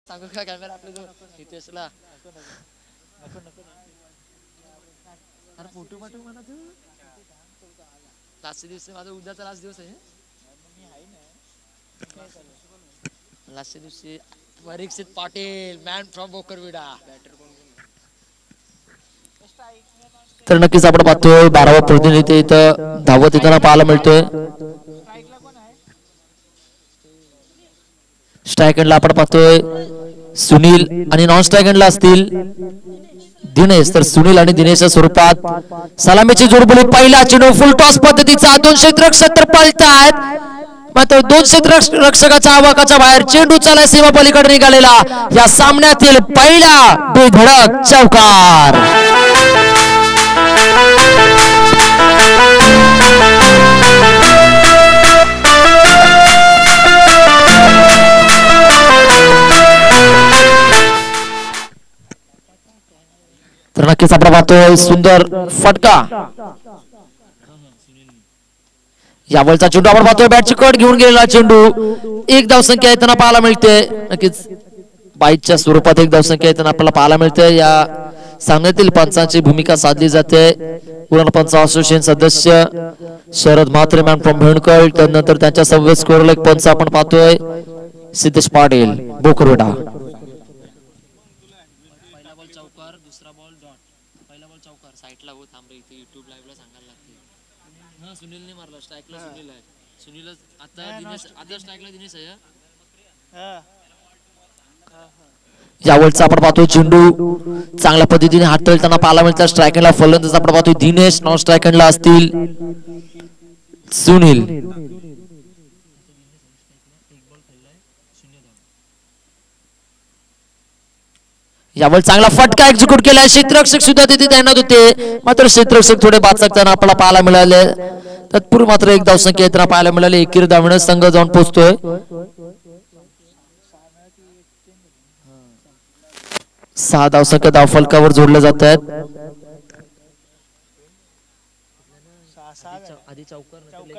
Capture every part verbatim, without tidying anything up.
सांगू का कॅमेरा आपल्या जो हितेशला अरे फोटो पाठव म्हणा तू लास्ट दिवस माझा उद्याचा लास्ट दिवस आहे लास्ट दिवशी परीक्षित पाटील मॅन फ्रॉम बोकरविडा तर नक्कीच आपण पाहतोय बारावा प्रतिनिधी इथं धावत येताना पाहायला मिळतोय स्ट्राईक एंडला आपण पाहतोय सुनील आणि नॉन स्ट्राईक एंडला असतील दिनेश तर सुनील आणि दिनेशच्या स्वरूपात सलामीची जोडबोली पहिला चेंडू फुल टॉस पद्धतीचा दोनशे रक्षक तर पळतायत मात्र दोनशे रक्षकाच्या आवाकाच्या बाहेर चेंडू चालाय सीमा पलीकडे निघालेला या सामन्यातील पहिला बेधडक चौकार तर नक्कीच आपण पाहतोय सुंदर फटका यावलचा चेंडू आपण पाहतोय बॅटची कट घेऊन गेलेला चेंडू एक धावसंख्या येताना पाहायला मिळते नक्कीच बाईटच्या स्वरूपात एक धावसंख्या येताना आपल्याला पाहायला मिळते या सामन्यातील पंचांची भूमिका साधली जाते उरण पंच असोसिएशन सदस्य शरद म्हात्रे मॅन फ्रॉम भेंडकळ त्यानंतर त्यांच्या सव्वीस स्कोरला एक पंच आपण पाहतोय हितेश पाटील बोकरविडा सुनीलने मारला स्ट्राईकला सुनील आहे सुनील आता दिनेश आता स्ट्राईकला दिनेश आहे यावरचा आपण पाहतोय चेंडू चांगल्या पद्धतीने हाताळताना पाहायला मिळतात स्ट्रायकरला फलंदाज आपण पाहतोय दिनेश नॉन स्ट्रायकरला असतील सुनील यावर चांगला फटका एक्झिक्यूट केला क्षेत्ररक्षक सुद्धा तिथे तैनात होते मात्र क्षेत्ररक्षक थोडे बाचकताना आपल्याला पाहायला मिळाले तत्पूर्वी मात्र एक धावसंख्या येताना पाहायला मिळाले एकीर धावणे संघ जाऊन पोहोचतोय सहा धावसंख्या धावफलकावर जोडले जात आहेत आधी चौकार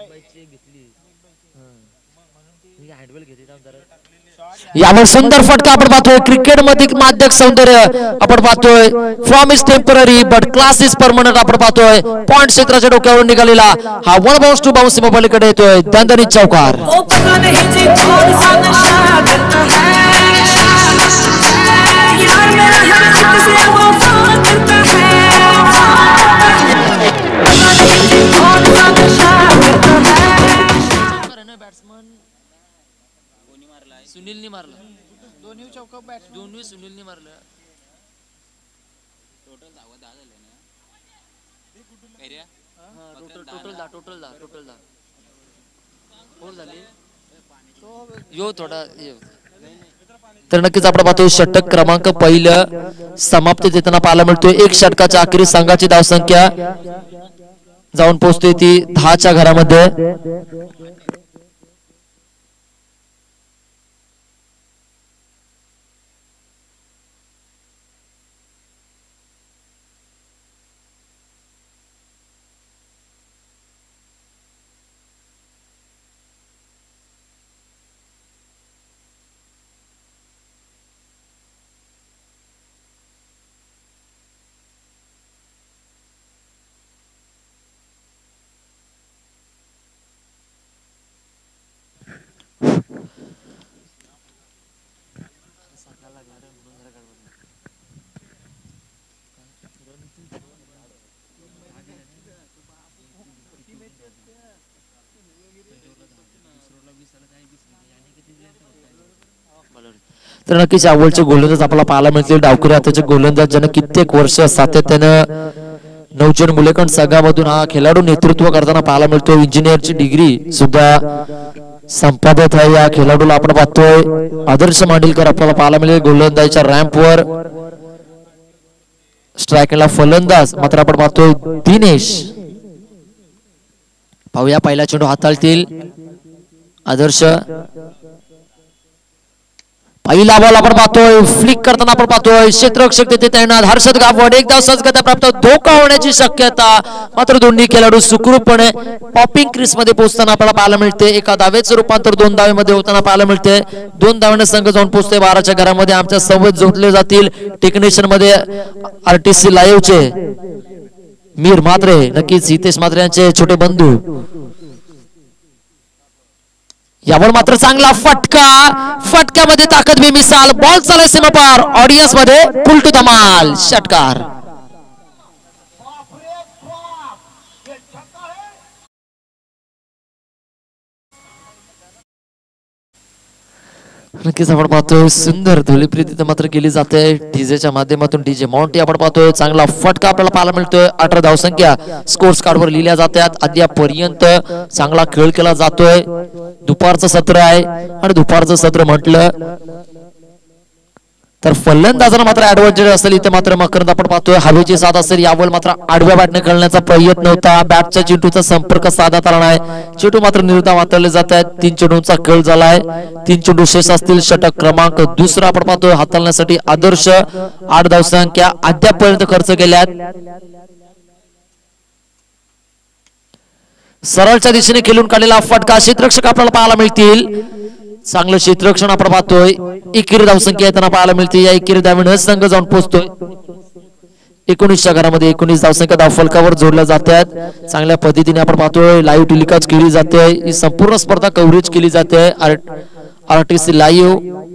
यावर सुंदर फटका आपण पाहतोय क्रिकेट मध्ये माध्यक सौंदर्य आपण पाहतोय form is temporary but class is permanent आपण पाहतोय पॉइंट क्षेत्राच्या डोक्यावरून निघालेला हा वन बाउन्स टू बाउन्स सीमा पलीकडे येतोय दणदणीत चौकार सुनीलने मारला दोन्ही चौका बॅट दोन्ही सुनीलने मारलं टोटल दहा दहा झाले ना टोटल टोटल दहा टोटल दहा टोटल दहा फोर झाले यो थोडा तर नक्कीच आपण पाहतोय षटक क्रमांक पहिलं समाप्ती देताना पाहायला मिळतोय एक षटकाच्या अखेरीस संघाची धावसंख्या जाऊन पोहोचते ती दहाच्या घरामध्ये तर नक्कीच आवडचे गोलंदाज आपल्याला पाहायला मिळतील डावकरी हाताचे गोलंदाज ज्यानं कित्येक वर्ष सातत्यानं नवजन मुलेखंड संघामधून हा खेळाडू नेतृत्व करताना पाहायला मिळतो इंजिनियरची डिग्री सुद्धा संपादक आहे या खेळाडूला आपण पाहतोय आदर्श मांडीलकर आपल्याला पाहायला मिळेल गोलंदाजीच्या रॅम्पवर स्ट्रायकरला फलंदाज मात्र आपण पाहतोय दिनेश पाहूया पहिला चेंडू हाताळतील आदर्श पहिला बॉल आपण पाहतोय फ्लिक करताना आपण पाहतोय क्षेत्ररक्षक तिथे तैनात हर्षद गावड एक धाव सहजगत्या प्राप्त धोका होण्याची शक्यता मात्र दोन्ही खेळाडू सुखरूपपणे पॉपिंग क्रीज मध्ये पोहोचताना आपल्याला पाहायला मिळते एका धावेचे रूपांतर दोन धावेमध्ये होताना पाहायला मिळते दोन धावांना संघ जाऊन पोहोचते बाराच्या घरामध्ये आमच्या संवाद जोडले जातील टेक्निशियन मध्ये आरटीसी लाईव्हचे मीर म्हात्रे नक्कीच हितेश म्हात्रे यांचे छोटे बंधू यावर मात्र चांगला फटका फटक्यामध्ये ताकद बेमिसाल बॉल चालय सीमापार ऑडियन्स मध्ये फुल टू धमाल षटकार नक्कीच आपण पाहतोय सुंदर धुलीप्रीती मात्र केली जाते डीजेच्या माध्यमातून डीजे माउंटी आपण पाहतोय चांगला फटका आपल्याला पाहायला मिळतोय अठरा धावसंख्या स्कोर्स कार्डवर लिहिल्या जातात अद्यापर्यंत चांगला खेळ केला जातोय दुपारचं सत्र आहे आणि दुपारचं सत्र म्हटलं तर फलंदाजांना मात्र ऍडव्हान्टेज असेल इथे मात्र मकरंद आपण पाहतोय हवेची साथ असेल यावर मात्र आडव्या बॅटने खेळण्याचा प्रयत्न होता बॅटच्या चेंडूचा संपर्क साधण्यात आला नाही चेंडू मात्र निर्धाव हाताळले जात आहेत तीन चेंडूंचा खेळ झालाय तीन चेंडू शेष असतील षटक क्रमांक दुसरा आपण पाहतोय हाताळण्यासाठी आदर्श आठ धावसंख्या अद्यापर्यंत खर्च केल्यात सरळच्या दिशेने खेळून काढलेला फटका क्षेत्ररक्षक आपल्याला पाहायला मिळतील चांगलं क्षेत्ररक्षण आपण पाहतोय एकेरी धावसंख्या येताना पाहायला मिळते या एकेरी धावेने संघ जाऊन पोहोचतोय एकोणीसच्या घरामध्ये एकोणीस धावसंख्या धाव फलकावर जोडल्या जातात चांगल्या पद्धतीने आपण पाहतोय लाईव्ह टेलिकास्ट केली जाते ही संपूर्ण स्पर्धा कव्हरेज केली जाते आरटीसी लाईव्ह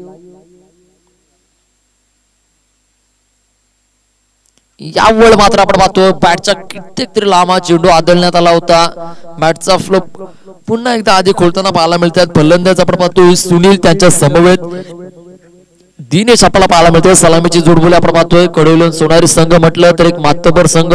यावेळ मात्र आपण पाहतोय बॅटचा कित्येक तरी लांबा चेंडू आदळण्यात आला होता बॅटचा फ्लो पुन्हा एकदा आधी खोलताना पाहायला मिळतात फलंदाज आपण पाहतोय सुनील त्यांच्या समवेत दिनेश आपल्याला पाहायला मिळतोय सलामीची जोडबोली आपण पाहतोय कडोलीन सोनारी संघ म्हटलं तर एक मातबर संघ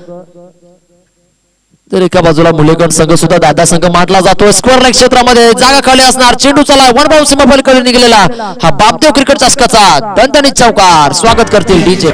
तर एका बाजूला मुलेखंड संघ सुद्धा दादा संघ मांडला जातोय स्क्वेअर लाईन क्षेत्रामध्ये जागा खाली असणार चेंडू चला वन बाउंस सीमा पलीकडे निघालेला हा बापदेव क्रिकेट चषकाचा दणदणीत चौकार स्वागत करतील डीजे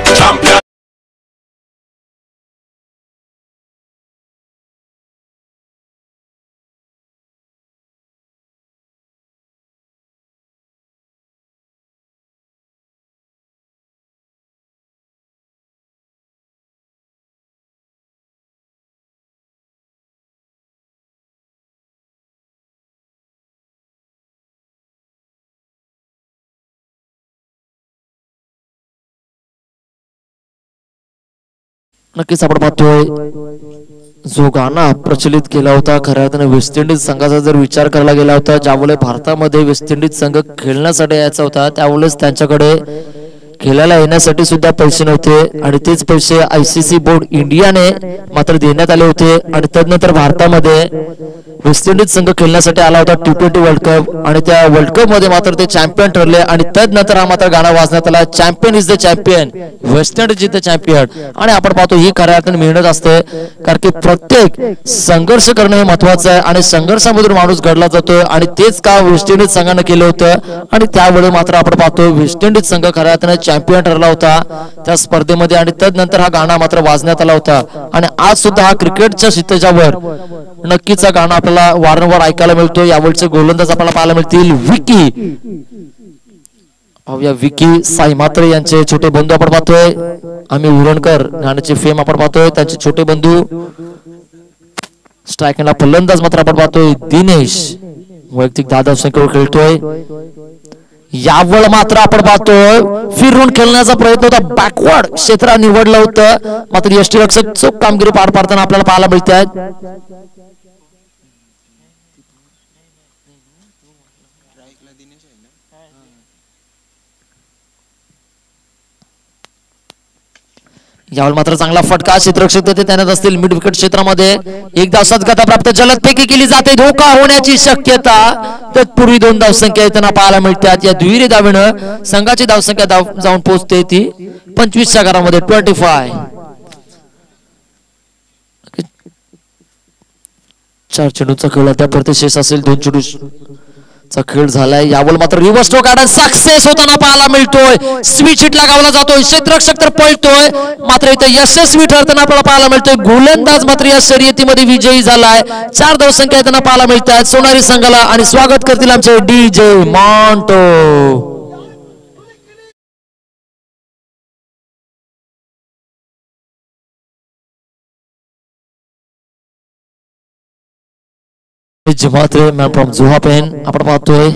नक्कीच आपण पाहतोय जो गाणं प्रचलित केला होता खऱ्या अर्थाने वेस्ट इंडिज संघाचा जर विचार करायला गेला होता ज्यावेळेस भारतामध्ये वेस्ट इंडिज संघ खेळण्यासाठी यायचा होता त्यावेळेस त्यांच्याकडे खेळायला येण्यासाठी सुद्धा पैसे नव्हते आणि तेच पैसे आयसीसी बोर्ड इंडियाने मात्र देण्यात आले होते आणि तदनंतर भारतामध्ये वेस्ट इंडिज संघ खेळण्यासाठी आला होता टी ट्वेंटी वर्ल्ड कप आणि त्या वर्ल्ड कप मध्ये मात्र ते चॅम्पियन ठरले आणि तदनंतर हा मात्र गाणं वाजण्यात आला champion is the champion West Indies is the champion आणि आपण पाहतो ही खऱ्या अर्थाने मेहनत असते कारण की प्रत्येक संघर्ष करणं हे महत्वाचं आहे आणि संघर्षामधून माणूस घडला जातोय आणि तेच काम वेस्ट इंडिज संघाने केलं होतं आणि त्यावेळी मात्र आपण पाहतो वेस्ट इंडिज संघ खऱ्या अर्थाने चॅम्पियन ठरला होता त्या स्पर्धेमध्ये आणि तदनंतर हा गाणं मात्र वाजण्यात आला होता आणि आज सुद्धा हा क्रिकेटच्या क्षितिजावर नक्कीच हा गाणं आपल्याला वारंवार ऐकायला मिळतो यावेळचे गोलंदाज आपल्याला पाहायला मिळतील विकी या विकी साई म्हात्रे यांचे छोटे बंधू आपण पाहतोय आम्ही उरणकर गाण्याचे फेम आपण पाहतोय त्यांचे छोटे बंधू स्ट्रायकरला फलंदाज मात्र आपण पाहतोय दिनेश वैयक्तिक दहा धावसंख्येवर खेळतोय यावेळ मात्र आपण पाहतोय फिरून खेळण्याचा प्रयत्न होता बॅकवर्ड क्षेत्र निवडलं होतं मात्र यष्टीरक्षक चोख कामगिरी पार पाडताना आपल्याला पाहायला मिळते आहेत यावेळी मात्र चांगला फटका क्षेत्ररक्षक तेथे तैनात असतील मिड विकेट क्षेत्रामध्ये एक धाव सदगता प्राप्त जलदपैकी केली जाते धोका होण्याची शक्यता तत्पूर्वी दोन धावसंख्या येताना पाहायला मिळतात या दुहेरी धावेनं संघाची धावसंख्या धाव जाऊन पोहोचते ती पंचवीसच्या घरामध्ये ट्वेंटी फाय चार चेंडूचा खेळ त्यापुरते शेष असेल दोन चेंडू खेळ झालाय यावर मात्र रिव्हर्स स्ट्रोक काढून सक्सेस होताना पाहायला मिळतोय स्विच हिट लागावला जातोय क्षेत्ररक्षक तर पळतोय मात्र इथे यशस्वी ठरताना आपल्याला पाहायला मिळतोय गोलंदाज मात्र या शर्यतीमध्ये विजयी झालाय चार धावसंख्या येताना पाहायला मिळतात सोनारी संघाला आणि स्वागत करतील आमचे DJ Monto Hitesh Mhatre man from Juha Pen आपण पाहतोय.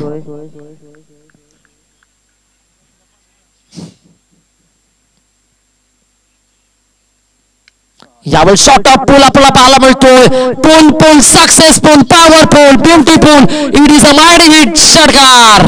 यावेळी शॉट ऑफ पूल आपल्याला पाहायला मिळतोय. Pull pull successful powerful beautiful it is a mighty hit षटकार.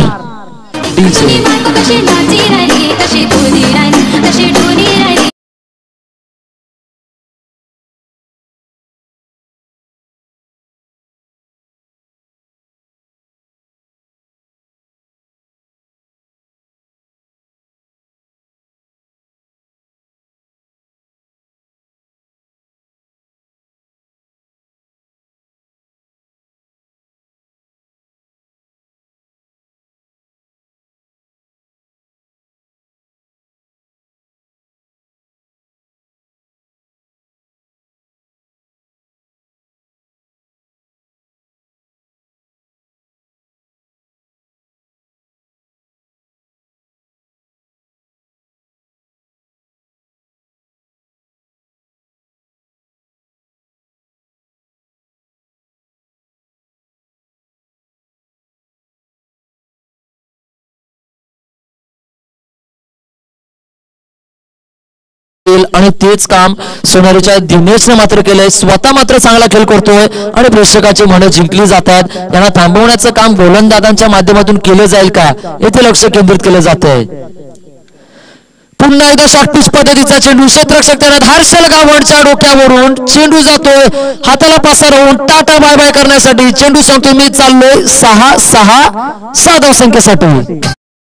आणि तेच काम सोनारीच्या दिनेशने मात्र केलंय. स्वतः मात्र चांगला खेळ करतोय आणि प्रेक्षकाची मनं जिंकली जातात. यांना थांबवण्याचं काम गोलंदाजांच्या माध्यमातून केलं जाईल का येथे लक्ष केंद्रित केलं जात आहे. पुन्हा एकदा शॉर्टपिच पद्धतीचा चेंडू क्षेत्ररक्षक त्याने हर्षल गावंडच्या डोक्यावरून चेंडू जातोय हाताला पसरवून टाटा बाय बाय करण्यासाठी. चेंडू सांगतो मी चाललोय सहा सहा सहा धावसंख्येसाठी.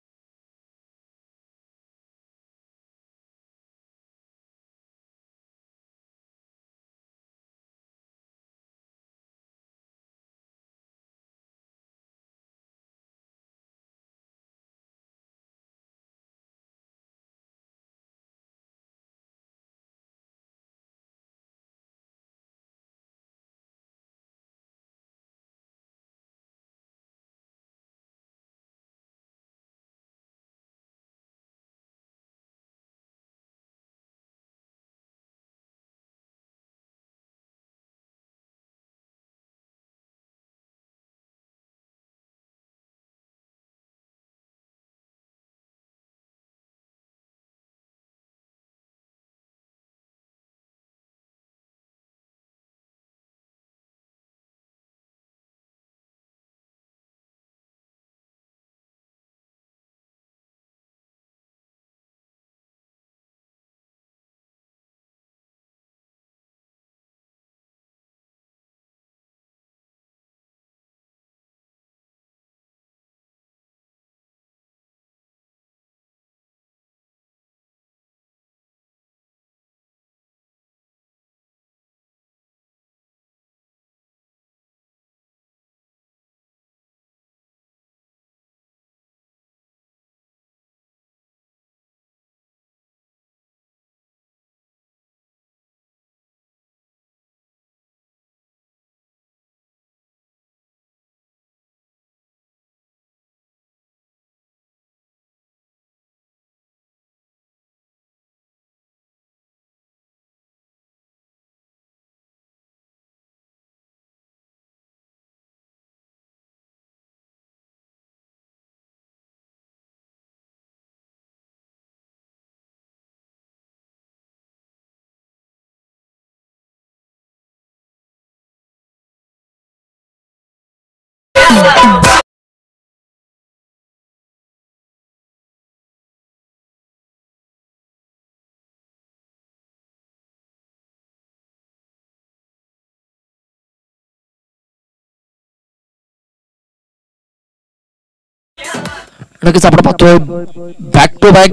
नक्कीच आपण पाहतोय बॅक टू बॅक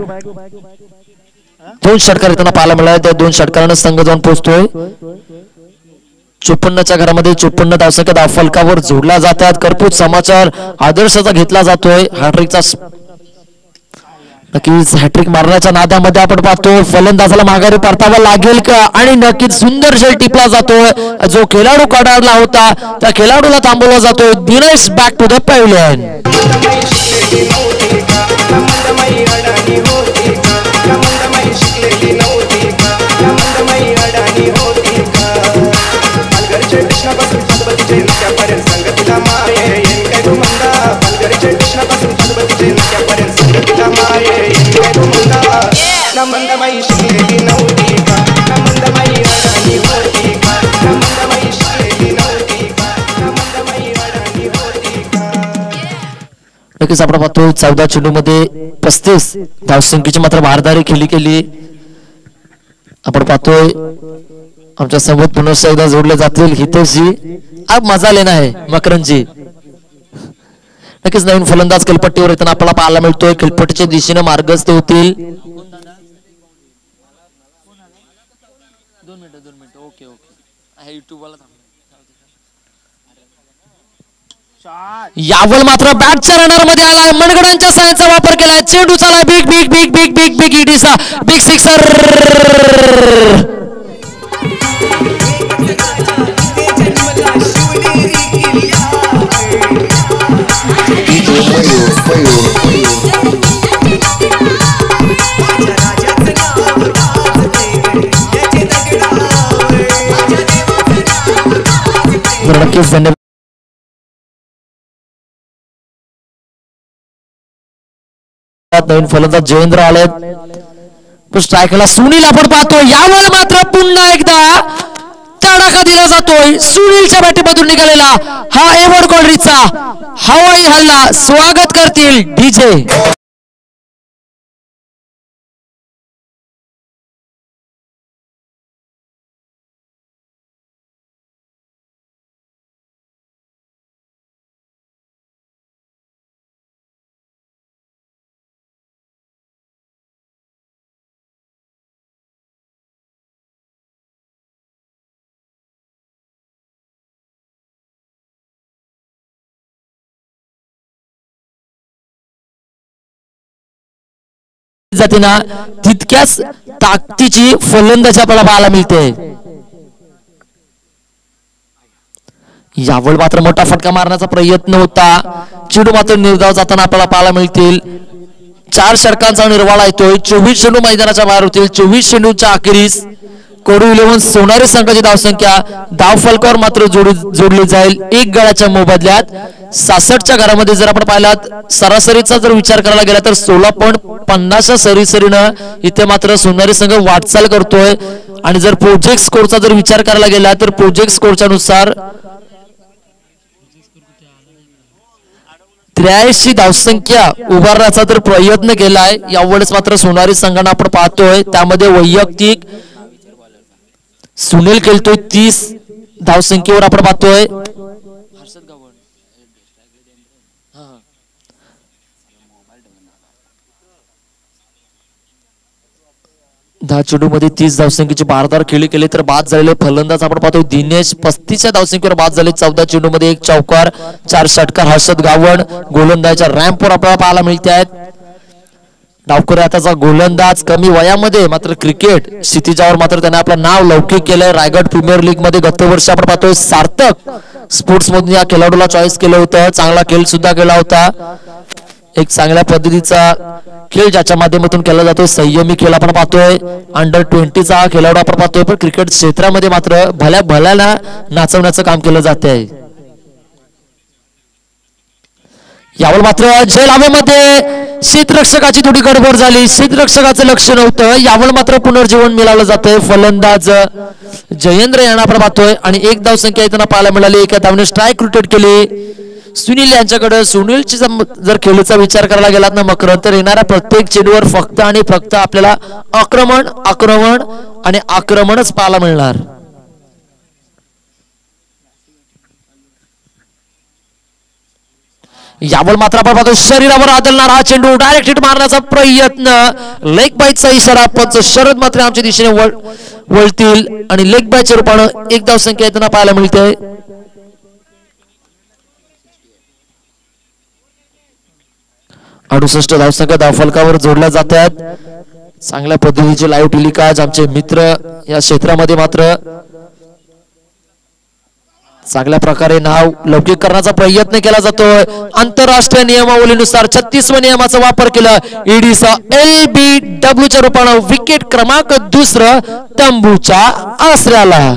दोन षटकार येताना पाहायला मिळाले. त्या दोन षटकारांना संघ जाऊन पोहोचतोय. चोपन्नच्या घरामध्ये चोपन्न धावसंख्या धाव फलकावर जोडल्या जातात. करपूत समाचार आदर्शाचा घेतला जातोय. हॅट्रिकचा नक्कीच हॅट्रिक मारण्याच्या नादामध्ये आपण पाहतोय फलंदाजाला माघारी परतावा लागेल का आणि नक्कीच सुंदर शेल टिपला जातोय. जो खेळाडू काढला होता त्या खेळाडूला थांबवला जातोय. Dinesh back to the pavilion. कृष्णापासून संगतीचे का नमंदबाई शिकलेली नव्हती का नमंदबाई अडाणी होती का नमंदबाई शिकलेली नव्हती का नमंदबाई अडाणी होती का. नक्कीच आपण पाहतो चौदा चेंडू मध्ये पस्तीस धावसंख्येची मात्र भारदारी खेळी केली. आपण पाहतोय आमच्या समोर पुन्हा एकदा जोडले जातील हितेशजी. अब मजा लेना है मकरंदजी. नक्कीच नवीन फलंदाज खेळपट्टीवर येताना आपल्याला पाहायला मिळतोय. खेळपट्टीच्या दिशेने मार्गस्थ होतील. दोन मिनिटं दोन मिनिटं ओके ओके युट्यूब वाला यावल मात्र बॅटच्या रनर मध्ये आलाय. मनगडांच्या साहाय्याचा वापर केलाय. चेंडू चाला big big big big big big इडीसा बिग सिक्सर. नक्कीच धन्यवाद. नवीन फलंदाज जयेंद्र आलेत. स्ट्रायकला सुनील आपण पाहतो. यावर मात्र पुन्हा एकदा तडाखा दिला जातोय. सुनीलच्या बॅटीमधून निघालेला हा एव्हर कॉलरीचा हवाई हल्ला स्वागत करतील डीजे. जाते ना तितक्याच ताकदीची फलंदाजी आपल्याला पाहायला मिळते. यावर मात्र मोठा फटका मारण्याचा प्रयत्न होता. चेंडू मात्र निर्धाव जाताना आपल्याला पाहायला मिळतील. चार षटकांचा निर्वाळा येतोय. चोवीस चेंडू मैदानाच्या बाहेर होतील. चोवीस चेंडूच्या अखेरीस कोडू इलेव्हन सोनारी संघाची धावसंख्या धाव फलकावर मात्र जोडली जाईल एक गळ्याच्या मोबदल्यात. सासष्टच्या घरामध्ये जर आपण पाहिलात सरासरीचा जर विचार करायला गेला तर सोळा पॉईंट पन्नासच्या सरीसरीनं इथे मात्र सोनारी संघ वाटचाल करतोय. आणि जर प्रोजेक्ट स्कोरचा जर विचार करायला गेला तर प्रोजेक्ट स्कोरच्या नुसार त्र्याऐंशी धावसंख्या उभारण्याचा तर प्रयत्न केलाय. यावेळेस मात्र सोनारी संघाने आपण पाहतोय त्यामध्ये वैयक्तिक सुनील खेळतोय तीस धावसंख्येवर आपण पाहतोय. दहा चेंडू मध्ये तीस धावसंख्येची भारदार खेळी केली तर बाद झालेले फलंदाज आपण पाहतोय दिनेश पस्तीसच्या धावसंख्येवर बाद झाले. चौदा चेंडू मध्ये एक चौकार चार षटकार हर्षद गावड गोलंदाजाच्या रॅम्पवर आपल्याला पाहायला मिळते आहेत. डावखुरे आताचा गोलंदाज कमी वयामध्ये मात्र क्रिकेट क्षितिजावर मात्र त्याने आपलं नाव लौकिक केलंय. रायगड प्रीमियर लीग मध्ये गत वर्षी आपण पाहतोय सार्थक स्पोर्ट्स मधून या खेळाडूला चॉईस केलं होतं. चांगला खेळ सुद्धा केला होता. एक चांगल्या पद्धतीचा खेळ ज्याच्या माध्यमातून केला जातो. संयमी खेळ आपण पाहतोय. अंडर ट्वेंटीचा हा खेळाडू आपण पाहतोय. पण क्रिकेट क्षेत्रामध्ये मात्र भल्या भल्याला नाचवण्याचं काम केलं जात आहे. यावर मात्र झेल हवेमध्ये शीतरक्षकाची थोडी गडबड झाली. शीतरक्षकाचं लक्ष नव्हतं. यावर मात्र पुनर्जीवन मिळालं जातंय. फलंदाज जयेंद्र यांना आपण पाहतोय आणि एक धाव संख्या इथं पाहायला मिळाली. एका धावने स्ट्राईक रोटेट केली सुनील यांच्याकडे. सुनीलची जर खेळीचा विचार करायला गेलात ना मकर तर येणाऱ्या प्रत्येक चेंडूवर फक्त आणि फक्त आपल्याला आक्रमण आक्रमण आणि आक्रमणच पाहायला मिळणार. यावर मात्र आपण पाहतो शरीरावर आदळणारा हा चेंडू डायरेक्ट हिट मारण्याचा प्रयत्न. लेग बाईटचा इशारा. पंच शरद मात्र आमच्या दिशेने वळतील आणि लेग बाईटच्या रूपानं एक धाव संख्या येताना पाहायला मिळते. अडुसष्ट धावसंख्या धावफलकावर जोडल्या जातात. चांगल्या पद्धतीचे लाईव्ह टेलिकास्ट आमचे मित्र या क्षेत्रामध्ये मात्र चांगल्या प्रकारे नाव लौकिक करण्याचा प्रयत्न केला जातोय. आंतरराष्ट्रीय नियमावलीनुसार छत्तीसव्या नियमाचा वापर केला. ईडीचा एल बी डब्ल्यू च्या रूपानं विकेट क्रमांक दुसरं तंबूच्या आसऱ्याला.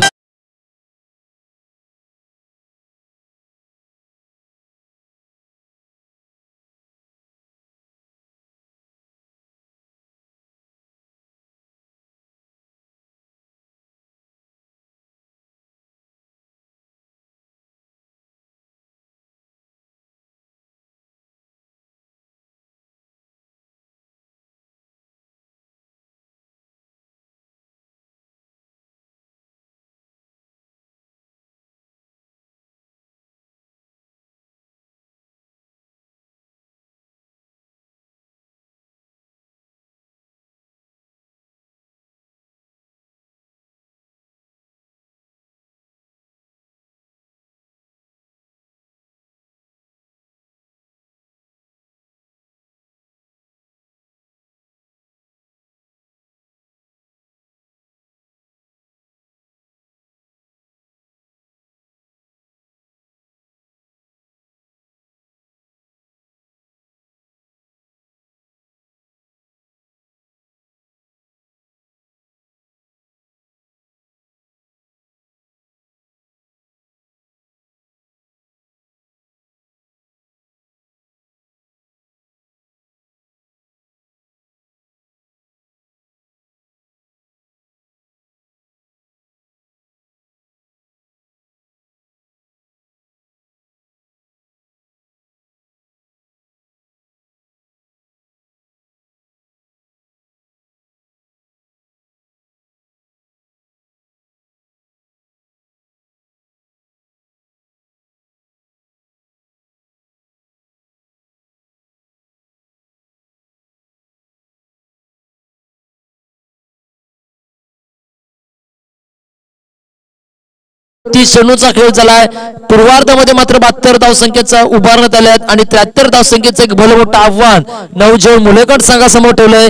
तीस चेंडूचा खेळ झालाय. पूर्वार्धामध्ये मात्र बहात्तर धावसंख्येचा उभारण्यात आल्यात आणि त्र्याहत्तर धावसंख्येचं एक भलं मोठं आव्हान नवजोड मुलेखंड संघासमोर ठेवलंय.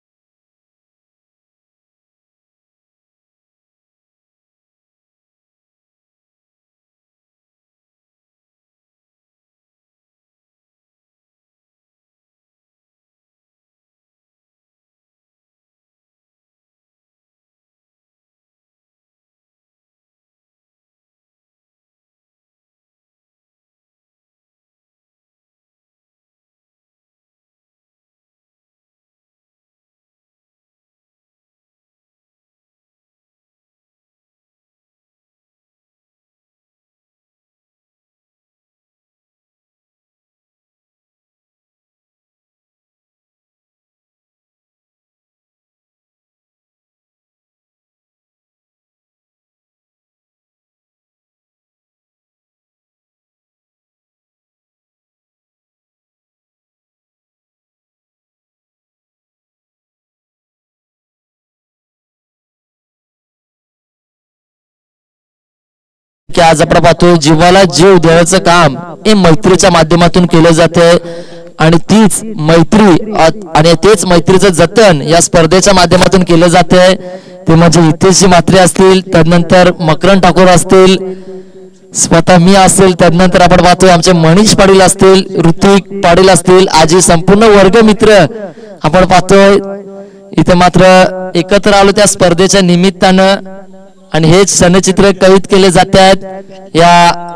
की आज आपण पाहतो जीवाला जीव देण्याचं काम हे मैत्रीच्या माध्यमातून केलं जाते आणि तीच मैत्री आणि तेच मैत्रीचं जतन या स्पर्धेच्या माध्यमातून केलं जाते. ते म्हणजे हितेश म्हात्रे असतील, त्यानंतर मकरंद ठाकूर असतील, स्वतः मी असेल, त्यानंतर आपण पाहतोय आमचे मनीष पाटील असतील, ऋतिक पाटील असतील, आजी संपूर्ण वर्ग मित्र आपण पाहतोय इथे मात्र एकत्र आलो त्या स्पर्धेच्या निमित्तानं आणि हेच क्षणचित्र कैद केले जातात. या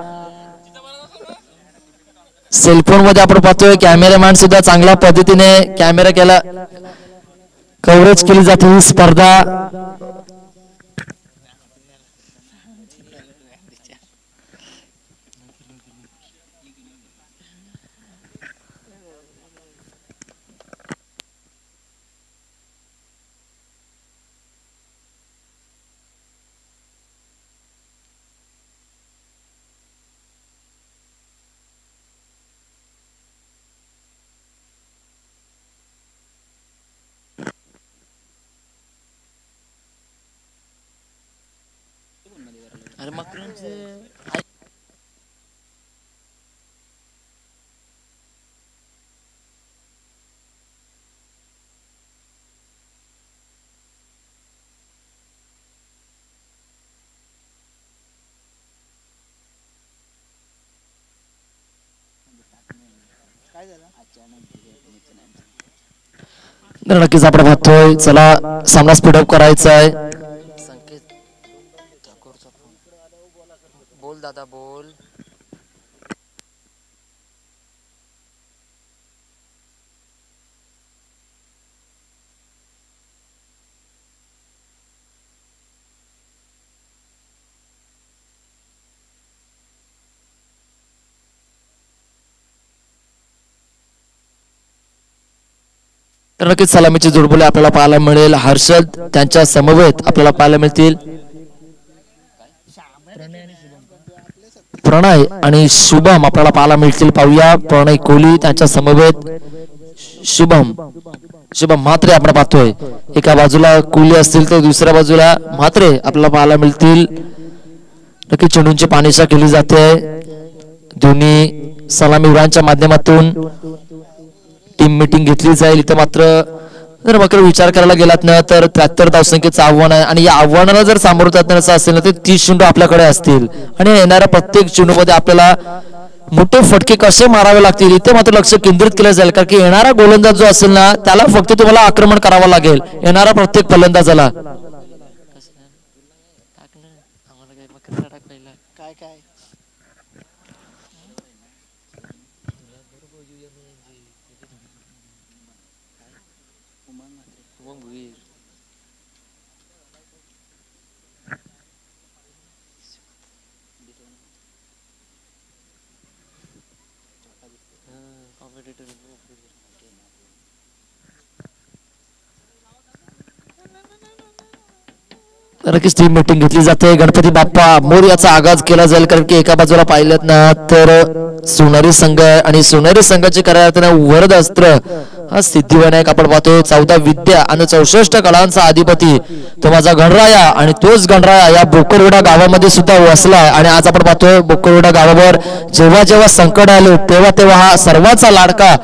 सेलफोन मध्ये आपण पाहतोय कॅमेरामॅन सुद्धा चांगल्या पद्धतीने कॅमेरा केला कव्हरेज केली जाते ही स्पर्धा. अरे मकरंदचे नक्कीच आपण पाहतोय चला सामना स्पीडअप करायचा आहे. बोल दादा बोल. तर नक्कीच सलामीची जोडबोली आपल्याला पाहायला मिळेल. हर्षद त्यांच्या समवेत आपल्याला पाहायला मिळतील. प्रणय आणि शुभम आपल्याला पाहायला मिळतील. पाहूया प्रणय कोहली त्यांच्या समवेत शुभम शुभम म्हात्रे आपण पाहतोय. एका बाजूला कोहली असतील तर दुसऱ्या बाजूला म्हात्रे आपल्याला पाहायला मिळतील. नक्की चेंडूंची पाणीशा केली जाते. दोन्ही सलामी उरांच्या माध्यमातून टीम मीटिंग घेतली जाईल. इथं मात्र जर मात्र विचार करायला गेलात ना तर त्र्याहत्तर धावसंख्येचं आव्हान आहे आणि या आव्हानाला जर सामोरं जाण्याचं असेल ना तर तीस चेंडू आपल्याकडे असतील आणि येणाऱ्या प्रत्येक चेंडू मध्ये आपल्याला मोठे फटके कसे मारावे लागतील इथे मात्र लक्ष केंद्रित केलं जाईल. कारण की येणारा गोलंदाज जो असेल ना त्याला फक्त तुम्हाला आक्रमण करावं लागेल. येणारा प्रत्येक फलंदाजाला काय काय नक्कीच टीम मीटिंग घेतली जाते. गणपती बाप्पा मोरयाचा आगाज केला जाईल. कारण की एका बाजूला पाहिलेत ना तर सोनारी संघ आणि सोनारी संघाचे खऱ्या अर्थाने वरद अस्त्र हा सिद्धिविनायक आपण पाहतोय चौदा विद्या आणि चौसष्ट कलांचा अधिपती तो माझा गणराया आणि तोच गणराया या बोकरविडा गावामध्ये सुद्धा वसलाय आणि आज आपण पाहतोय बोकरविडा गावावर जेव्हा जेव्हा संकट आले तेव्हा तेव्हा हा सर्वांचा लाडका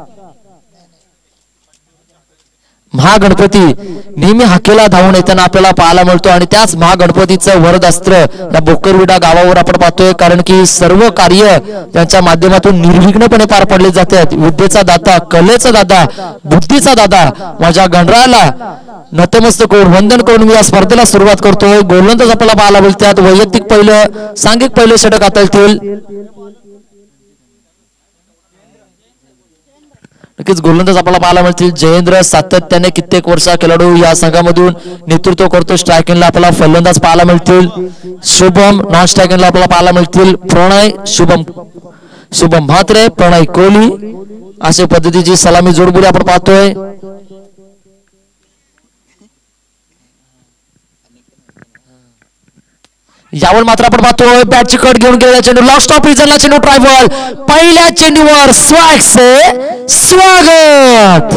महागणपती नेहमी हाकेला धावून येताना आपल्याला पाहायला मिळतो आणि त्याच महागणपतीचं वरदस्त्र या बोकरविडा गावावर आपण पाहतोय कारण की सर्व कार्य त्यांच्या माध्यमातून निर्विघ्नपणे पार पडले जातात. विद्येचा दाता कलेचा दाता बुद्धीचा दाता माझ्या गणरायाला नतमस्तक करून वंदन करून मी या स्पर्धेला सुरुवात करतोय. गोलंदाज आपल्याला पाहायला मिळतात वैयक्तिक पहिलं सांघिक पहिले षटक आता येतील. नक्कीच गोलंदाज आपल्याला पाहायला मिळतील जयेंद्र सातत्याने कित्येक वर्ष खेळाडू या संघामधून नेतृत्व करतो. स्ट्रायकिंगला आपल्याला फलंदाज पाहायला मिळतील शुभम, नॉन स्ट्रायकिंगला आपल्याला पाहायला मिळतील प्रणय शुभम शुभम म्हात्रे प्रणय कोहली अशा पद्धतीची सलामी जोडबुडी आपण पाहतोय. यावर मात्र आपण पाहतोय बॅटची कट घेऊन गेलेला चेंडू लॉक स्टॉप रिझनला चेंडू ट्रायबॉल पहिल्या चेंडूवर स्वॅगचे स्वागत.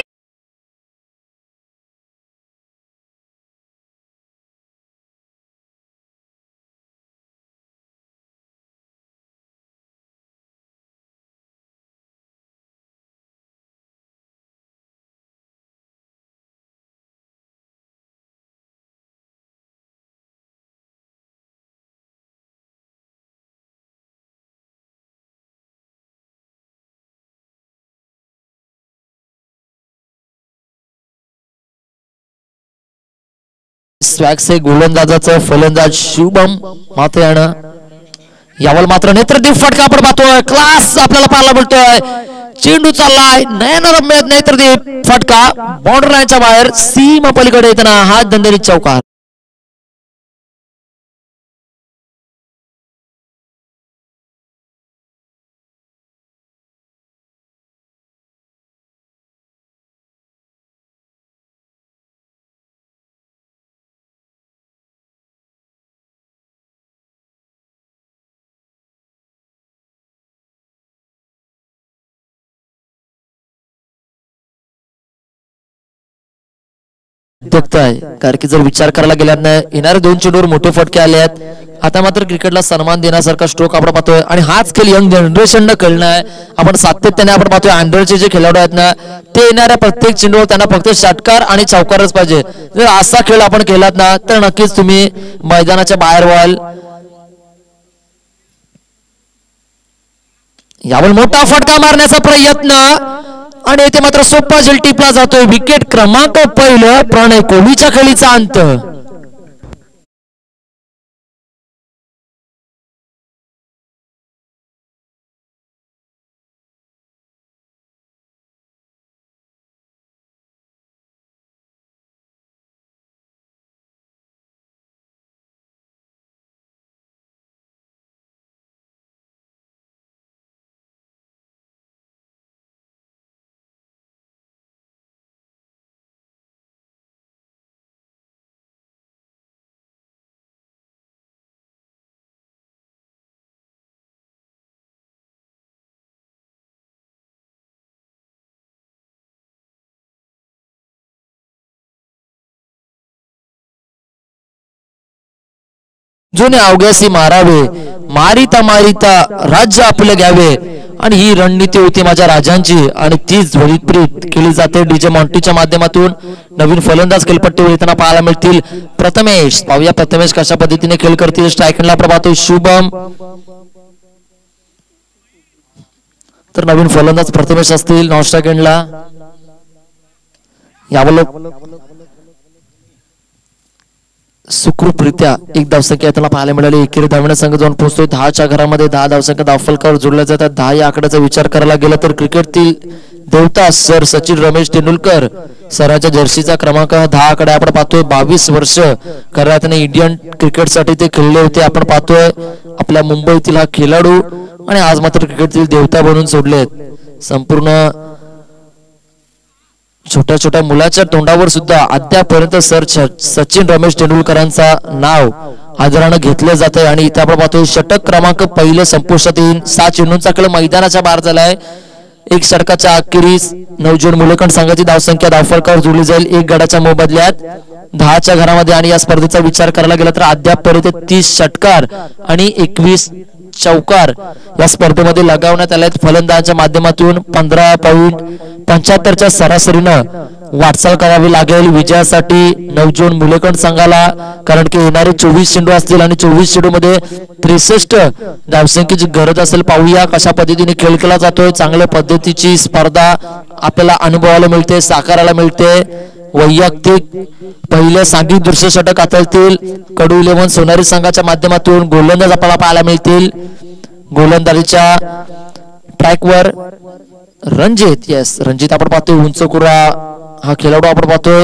स्वॅगचे गोलंदाजाचं फलंदाज शुभम मात्र यानं यावर मात्र नेत्रदीप फटका आपण पाहतोय क्लास आपल्याला पाहायला मिळतोय. चेंडू चाललाय नयनरम्य नेत्रदीप फटका बाउंड्री लाईनच्या बाहेर सीमा पलीकडे येताना हा दंडरी चौकार. आहे कारण की जर विचार करायला गेल्यानं येणारे दोन चेंडूवर मोठे फटके आले आहेत. आता मात्र क्रिकेटला सन्मान देण्यासारखा स्ट्रोक आपण पाहतोय आणि हाच खेळ यंग जनरेशन कळणं आहे. आपण सातत्याने आपण पाहतोय अंडरचे जे खेळाडू आहेत ना ते येणाऱ्या प्रत्येक चेंडूवर त्यांना फक्त षटकार आणि चौकारच पाहिजे. जर असा खेळ आपण खेळलात ना तर नक्कीच तुम्ही मैदानाच्या बाहेर व्हाल. यावर मोठा फटका मारण्याचा प्रयत्न आणि इथे मात्र सोपा झेल टिपला जातोय. विकेट क्रमांक पहिलं प्रणय कोहलीच्या खेळीचा अंत. जुने अवघ्यासी मारावे मारिता मारिता राज्य आपले घ्यावे आणि ही रणनीती होती माझ्या राजांची आणि तीच ध्वनिप्रीत केली जाते डीजे मॉन्टीच्या माध्यमातून. नवीन फलंदाज खेळपट्टीवर येताना पाहायला मिळतील प्रथमेश. पाहूया प्रथमेश कशा पद्धतीने खेळ करतील. स्ट्रायकिंगला आपण पाहतो शुभम तर नवीन फलंदाज प्रथमेश असतील. नॉन स्ट्रायकिंगला यावल सुखरूपरित्या एक धावसंख्या येताना पाहायला मिळाली. एकेरी धावण्या संघ जाऊन पोहोचतोय दहाच्या घरामध्ये दहा धावसंख्या धावफलकावर जोडल्या जातात. दहा या आकड्याचा विचार करायला गेला तर क्रिकेटतील देवता सर सचिन रमेश तेंडुलकर सराच्या जर्सीचा क्रमांक दहा आकडा आपण पाहतोय. बावीस वर्ष खऱ्या इंडियन क्रिकेटसाठी ते खेळले होते. आपण पाहतोय आपल्या मुंबईतील हा खेळाडू आणि आज मात्र क्रिकेटतील देवता बनून सोडलेत. संपूर्ण छोट्या छोट्या मुलाच्या तोंडावर सुद्धा अद्यापर्यंत सर सचिन रमेश तेंडुलकरांचा नाव आदरानं घेतलं जात आहे. आणि इथे आपण पाहतोय षटक क्रमांक पहिलं संपुष्टात येईल. सात चेंडूंचा खेळ मैदानाच्या बाहेर झालाय. एक षटकाच्या अखेरीस नवजोड मुलेखंड संघाची धावसंख्या धावफलकावर जोडली जाईल एक गडाच्या मोबदल्यात दहाच्या घरामध्ये. आणि या स्पर्धेचा विचार करायला गेला तर अद्याप पर्यंत तीस षटकार आणि एकवीस चौकार या स्पर्धेमध्ये लगावण्यात आले. फलंदाजाच्या माध्यमातून पंधरा पॉईंट पंच्याहत्तरच्या सरासरीनं वाटचाल करावी लागेल विजयासाठी नवजोड मुलेखंड संघाला, कारण की येणारे चोवीस चेंडू असतील आणि चोवीस चेंडू मध्ये त्रेसष्ट धावसंख्येची गरज असेल. पाहूया कशा पद्धतीने खेळ केला जातोय. चांगल्या पद्धतीची स्पर्धा आपल्याला अनुभवायला मिळते, साकारायला मिळते. वैयक्तिक पहिले सांघिक दृश्य षटक हाताळतील कडू इलेव्हन सोनारी संघाच्या माध्यमातून. गोलंदाज आपल्याला पाहायला मिळतील. गोलंदाजीच्या ट्रॅकवर रणजित, येस रणजित आपण पाहतोय. उंच कुरा हा खेळाडू आपण पाहतोय.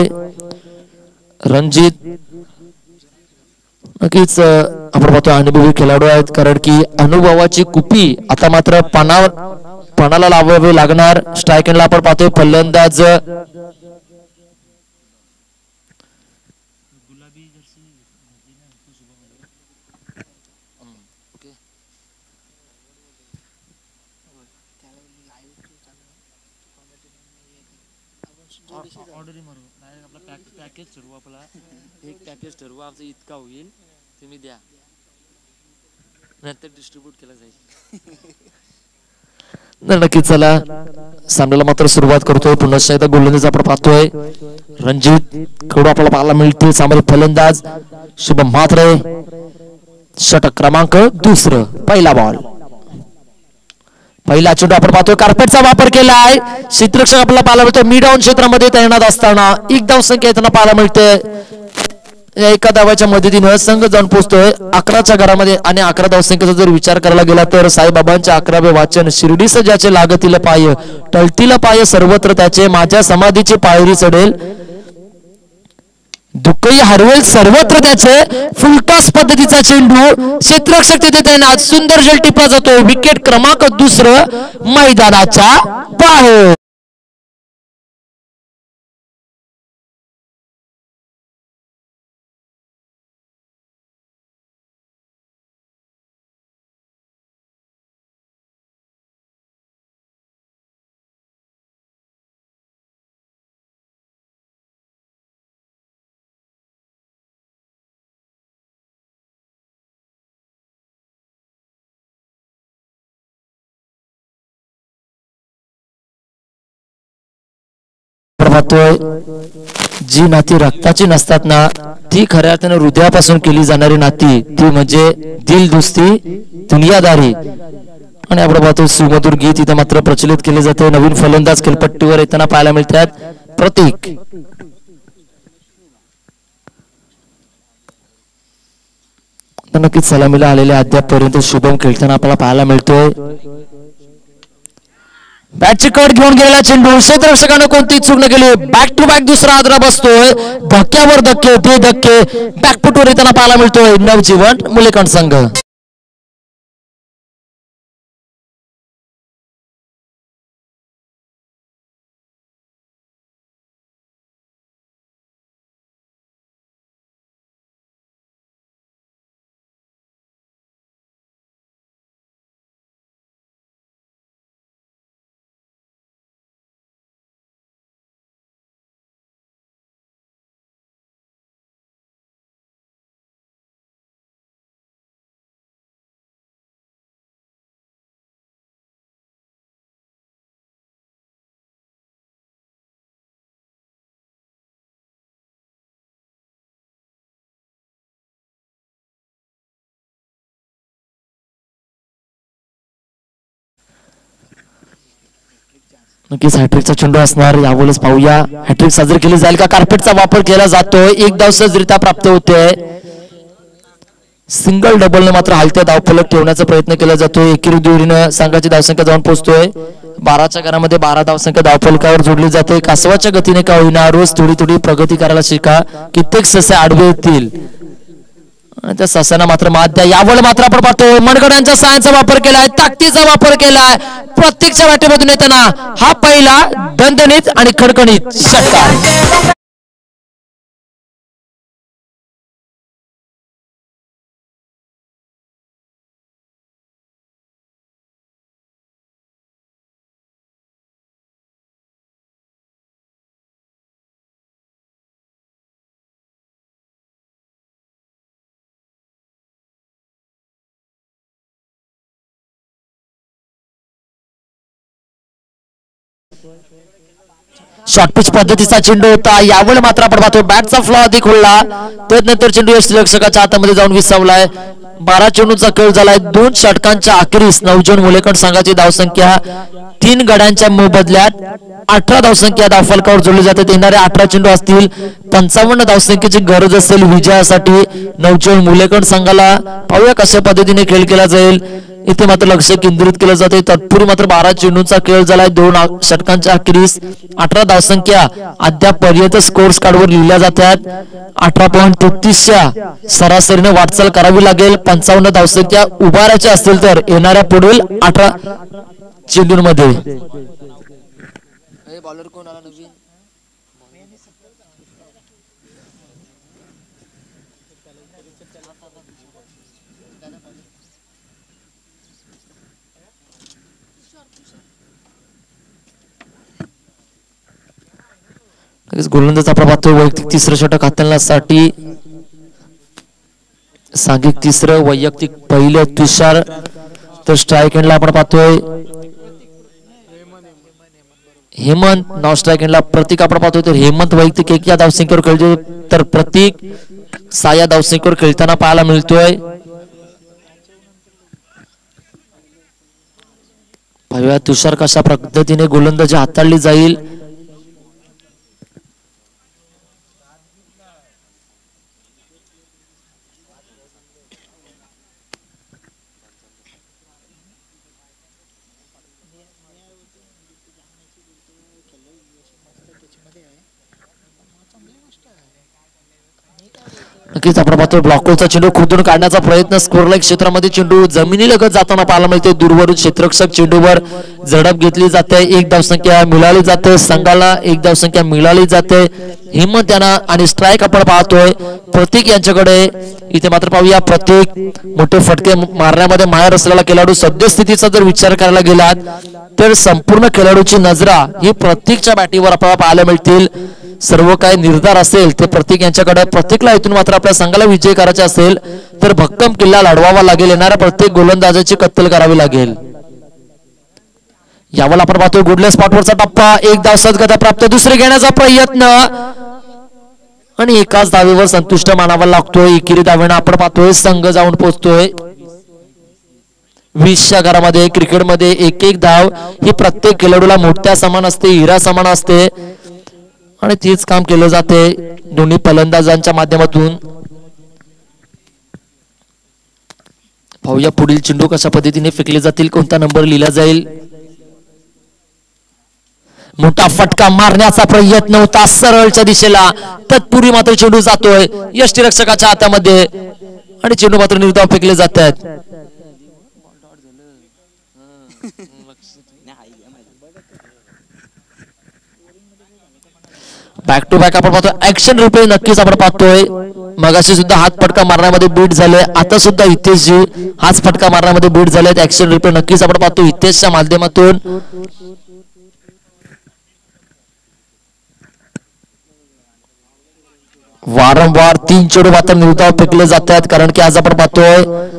रणजित नक्कीच आपण पाहतोय अनुभवी खेळाडू आहेत, कारण की अनुभवाची कुपी आता मात्र पणा पणाला लावावी लागणार. स्ट्राईक एंडला आपण पाहतोय फलंदाज पॅकेज ठरवू आपला, एक पॅकेज ठरवू आमचं इतका होईल तुम्ही द्या, नंतर डिस्ट्रीब्यूट केला जाईल. नक्कीच चला सामन्याला मात्र सुरुवात करतोय. पुन्हा एकदा गोलंदाज आपण पाहतोय रणजित कडू आपल्याला पाहायला मिळते. सामोरे फलंदाज शुभम म्हात्रे. षटक क्रमांक दुसरं, पहिला बॉल. पहिला चेंडू आपण पाहतोय कार्पेटचा वापर केला आहे. क्षेत्ररक्षक आपल्याला पाहायला मिळतोय मी डाऊन क्षेत्रामध्ये तैनात असताना एक धाव संख्या येताना पाहायला मिळते. एका धावाच्या मदतीनं संघ जाऊन पोहोचतोय अकराच्या घरामध्ये. आणि अकरा धावसंख्येचा जर विचार करायला गेला तर साईबाबांच्या अकरावे वाचन शिर्डीस ज्याचे लागतील पाय टळतील पाय सर्वत्र त्याचे, माझ्या समाधीची पायरी चढेल दुःखही हरवेल सर्वत्र त्याचे. फुलटॉस पद्धतीचा चेंडू क्षेत्ररक्षक तिथे तैनात. सुंदर जल टिपला जातो. विकेट क्रमांक दुसरं मैदानाच्या बाहेर. जी नाती रक्ताची नसतात ना, ती खऱ्या अर्थाने हृदयापासून केली जाणारी नाती, ती म्हणजे दिल दुस्ती दुनियादारी. आणि आपण पाहतो सुमधुर गीत इथं मात्र प्रचलित केले जाते. नवीन फलंदाज खेळपट्टीवर येताना पाहायला मिळतात प्रतीक. नक्कीच सलामीला आलेले अद्यापपर्यंत शुभम खेळताना आपल्याला पाहायला मिळतोय. बॅटची कट घेऊन गेलेला चेंडू क्षेत्ररक्षकाने कोणती चूक न केली. बॅक टू बॅक दुसरा आदरा बसतोय. धक्क्यावर धक्के ते धक्के बॅकफुटवर येताना पाहायला मिळतोय नवजीवन मुलेखंड संघ. नक्कीच हॅट्रिकचा चेंडू असणार, यावेळेस पाहूया हॅट्रिक साजरी केली जाईल का. कार्पेटचा वापर केला जातोय. एक धाव सहजरित्या प्राप्त होते. सिंगल डबलने मात्र हलत्या धावफलक ठेवण्याचा प्रयत्न केला जातोय. एकेरी दुहेरीनं संघाची धावसंख्या जाऊन पोहोचतोय बाराच्या घरामध्ये. बारा धावसंख्या धावफलकावर जोडली जाते. कासवाच्या गतीने का होईना रोज थोडी थोडी प्रगती करायला शिका. कित्येक ससे आडवे येतील त्या ससांना मात्र मात द्या. यावर मात्र आपण पाहतो मनगड्यांच्या सायांचा वापर केलाय, ताकदीचा वापर केलाय. प्रत्येकच्या वाटेमधून येताना हा पहिला दणदणीत आणि खडखडीत षटकार. शॉर्ट पिच पद्धतीचा चेंडू होता. यावेळी मात्र आपण पाहतो बॅटचा फ्लॉ अधिक होल्ला. त्यानंतर चेंडू यष्टीरक्षकाच्या हातामध्ये जाऊन विसावलाय. बारा चेंडूचा खेळ झालाय. दोन षटकांच्या अखेरीस नवजोन मुलेखंड संघाची धावसंख्या तीन गड्यांच्या मोबदल्यात अठरा धावसंख्या धावफलकावर जोडली जाते. येणारे अठरा चेंडू असतील. पंचावन्न धावसंख्येची गरज असेल विजयासाठी नवजोन मुलेखंड संघाला. पाहूया कशा पद्धतीने खेळ केला जाईल. इथे मात्र लक्ष केंद्रित केलं जाते. तत्पूर्वी मात्र बारा चेंडूंचा खेळ झालाय. दोन षटकांच्या अखेरीस अठरा धावसंख्या अद्यापर्यंत स्कोर्स कार्डवर लिहिल्या जातात. अठरा पॉईंट तेहतीसच्या सरासरीने वाटचाल करावी लागेल. पंचावन्न धावसंख्या उभारायच्या असतील तर येणाऱ्या पुढील अठरा चेंडूंमध्ये. बॉलर कोण आला नवीन? गोलंदाज आपण पाहतो वैयक्तिक तिसरं षटक हाताळण्यासाठी. सांघिक तिसरं, वैयक्तिक पहिलं तुषार. तर स्ट्राईक एंडला आपण पाहतोय हेमंत. नॉन स्ट्राईक एंडला प्रतीक आपण पाहतोय. तर हेमंत वैयक्तिक एक या धावसंख्येवर खेळतोय तर प्रतीक सहा या धावसंख्येवर खेळताना पाहायला मिळतोय. पाहूया तुषार कशा पद्धतीने गोलंदाजी हाताळली जाईल. नक्कीच आपण पाहतो ब्लॉकचा चेंडू खोदून काढण्याचा प्रयत्न. स्कोरलाईक क्षेत्रामध्ये चेंडू जमिनीलगत जाताना पाहायला मिळते. दूरवरून क्षेत्ररक्षक चेंडूवर झडप घेतली जाते. एक धावसंख्या मिळाली जाते. संघाला एक धावसंख्या मिळाली जाते. हिम्मत यांना आणि स्ट्राईक आपण पाहतोय प्रतीक यांच्याकडे. इथे मात्र पाहूया प्रतीक मोठे फटके मारण्यामध्ये माहेर असलेला खेळाडू. सद्यस्थितीचा जर विचार करायला गेलात तर संपूर्ण खेळाडूची नजरा ही प्रतीकच्या बॅटीवर आपल्याला पाहायला मिळतील. सर्व काही निर्धार असेल ते प्रतीक यांच्याकडे. प्रत्येकला इथून मात्र आपल्या संघाला विजय करायचा असेल तर भक्कम किल्ला लढवावा लागेल. येणाऱ्या प्रत्येक गोलंदाजाची कत्तल करावी लागेल. यावर आपण पाहतोय गुडले स्पॉटवरचा टप्पा. एक धाव सदगता प्राप्त. दुसरे घेण्याचा प्रयत्न आणि एकाच धावेवर संतुष्ट मानावा लागतोय. एकेरी धावेनं आपण पाहतोय संघ जाऊन पोहोचतोय वीसच्या घरामध्ये. क्रिकेटमध्ये एक एक धाव ही प्रत्येक खेळाडूला मोठ्या समान असते, हिरा समान असते आणि तेच काम केलं जाते दोन्ही फलंदाजांच्या माध्यमातून. पाहूया पुढील चेंडू कशा पद्धतीने फेकले जातील, कोणता नंबर लिहिला जाईल. मोठा फटका मारण्याचा प्रयत्न होता सरळच्या दिशेला. तत्पूर्वी मात्र चेंडू जातोय यष्टीरक्षकाच्या हातामध्ये आणि चेंडू मात्र निर्धाव फेकले जात आहेत. बॅक टू बॅक आपण पाहतो ऍक्शन रिप्ले. नक्कीच आपण पाहतोय मगाशी सुद्धा हात फटका मारण्यामध्ये बीट झाले. आता सुद्धा हितेशजी हाच फटका मारण्यामध्ये बीट झाले. ऍक्शन रिप्ले नक्कीच आपण पाहतो हितेशच्या माध्यमातून. वारंवार तीन चेंडू मात्र निर्धाव फेकले जातात कारण की आज आपण पाहतोय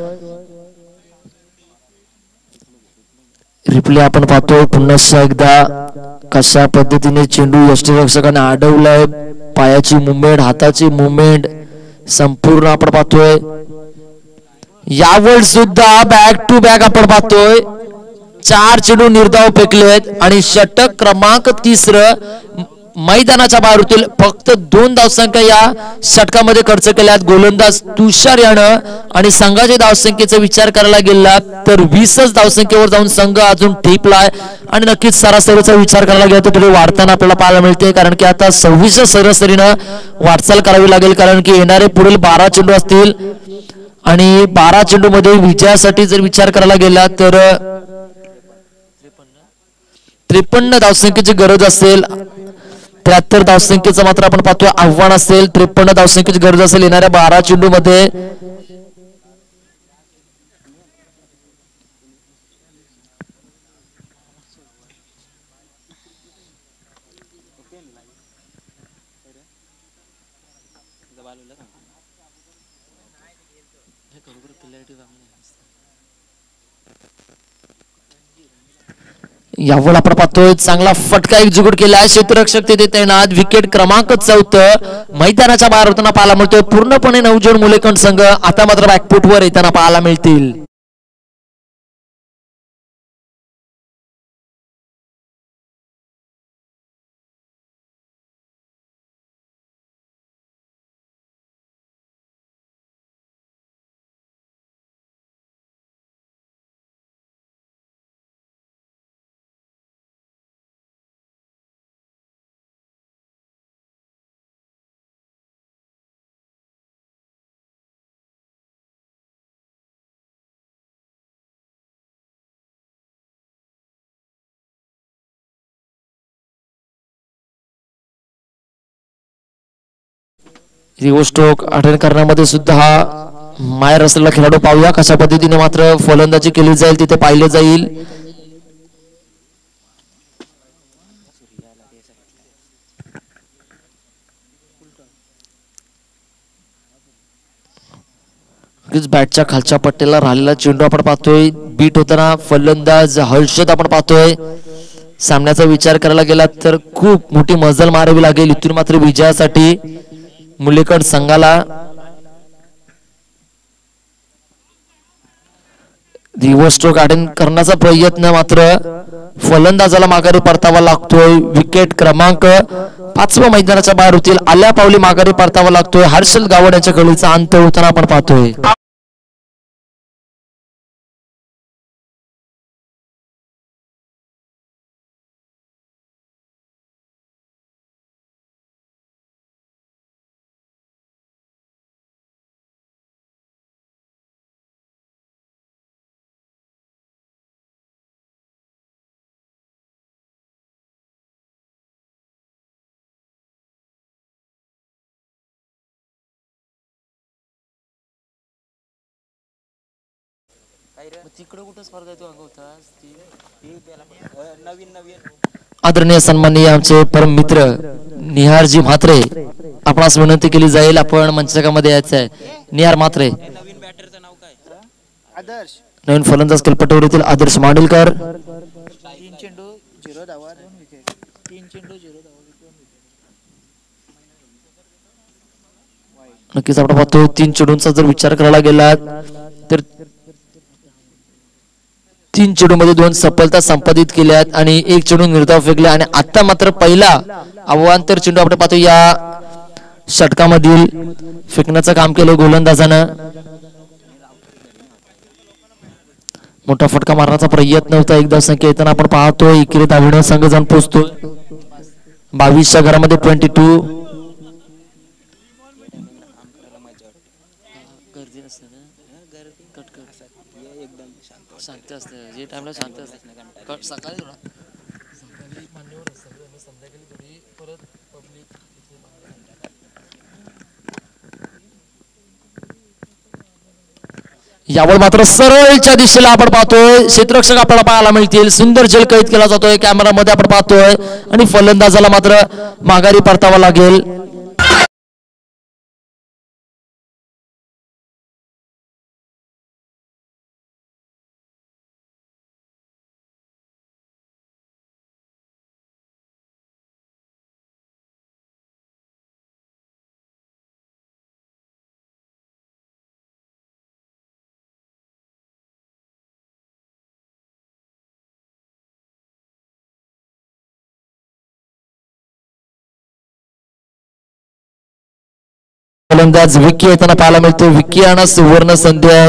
रिप्ले. आपण पाहतोय पुन्हा एकदा कशा पद्धतीने चेंडू यष्टीरक्षकाने अडवलाय. पायाची मुवमेंट, हाताची मुवमेंट संपूर्ण आपण पाहतोय. यावर सुद्धा बॅक टू बॅक आपण पाहतोय चार चेंडू निर्धाव फेकलेत आणि षटक क्रमांक तिसरं मैदानाच्या बाहेर होतील. फक्त दोन धावसंख्या या षटकामध्ये खर्च केल्यात गोलंदाज तुषार यानं आणि संघाच्या धावसंख्येचा विचार करायला गेला तर वीसच धावसंख्येवर जाऊन संघ अजून ठेपलाय आणि नक्कीच सरासरीचा विचार करायला गेला तर थोडी वाढताना आपल्याला पाहायला मिळते कारण की आता सव्वीस सरासरीनं वाटचाल करावी लागेल कारण की येणारे पुढील बारा चेंडू असतील आणि बारा चेंडू मध्ये विजयासाठी जर विचार करायला गेला तर त्रेपन्न धावसंख्येची गरज असेल. त्र्याहत्तर धावसंख्येचं मात्र आपण पाहतोय आव्हान असेल. त्रेपन्न धावसंख्येची गरज असेल येणाऱ्या बारा चेंडू मध्ये. यावर आपण पाहतोय चांगला फटका एक जुगुड केला आहे क्षेत्ररक्षक तिथे तैनात. विकेट क्रमांक चौथं मैदानाच्या बाहेर होताना पाहायला मिळतोय. पूर्णपणे नऊ जण मुलेखंड संघ आता मात्र बॅकफुट वर येताना पाहायला मिळतील. रिव्हर स्ट्रोक अटेंड करण्यामध्ये सुद्धा हा मायर असलेला खेळाडू पाहूया कशा पद्धतीने मात्र फलंदाजी केली जाईल तिथे पाहिले जाईल. बॅटच्या खालच्या पट्ट्याला राहिलेला चेंडू आपण पाहतोय. बीट होताना फलंदाज हर्षद आपण पाहतोय. सामन्याचा विचार करायला गेला तर खूप मोठी मजल मारावी लागेल. इथून मात्र विजयासाठी मुलेखंड संघाला. रिव्हर्स स्ट्रोक अटेंड करण्याचा प्रयत्न मात्र फलंदाजाला माघारी परतावा लागतोय. विकेट क्रमांक पाचव्या मैदानाच्या बाहेर होतील. आल्या पावली माघारी परतावा लागतोय. हर्षल गावड यांच्या खेळीचा अंत होताना आपण पाहतोय. तिकडे कुठं स्पर्धा आहे तू अंगवतास नवीन नवीन. आदरणीय सन्माननीय आमचे परम मित्र निहारजी म्हात्रे आपणास विनंती केली जाईल आपण मंचकामध्ये यायचं आहे. निहार म्हात्रे. नवीन बॅटरचं नाव काय? आदर्श. नवीन फलंदाज खेळपट्टीवरील आदर्श मांडलकर. तीन चेंडू झिरो धावा दोन विकेट. तीन चेंडू झिरो धावा दोन विकेट. नक्कीच आपण पाहतो तीन चेंडूंचा जर विचार करायला गेला तर तीन चेंडू मध्ये दोन सफलता संपादित केल्यात आणि एक चेंडू निर्धाव फेकला. आणि आता मात्र पहिला अवांतर चेंडू आपण पाहतो या षटकामधील फेकण्याचं काम केलं गोलंदाजानं. मोठा फटका मारण्याचा प्रयत्न होता. एक धावसंख्या येताना आपण पाहतो इकडे धावण्यावर संघ जाऊन पोहोचतो. बावीसच्या घरामध्ये ट्वेंटी टू. शांत असते जे टाइमला शांत असते सकाळी थोडा सकाळी मान्यवर असतं आणि संध्याकाळी थोडी परत पब्लिक. यावर मात्र सरळच्या दिशेला आपण पाहतोय क्षेत्ररक्षक आपल्याला पाहायला मिळतील. सुंदर जल कैद केला जातोय कॅमेरामध्ये आपण पाहतोय आणि फलंदाजाला मात्र माघारी परतावा लागेल. फलंदाज विकी येताना पाहायला मिळतो. विकी आणि सुवर्ण संधी आहे.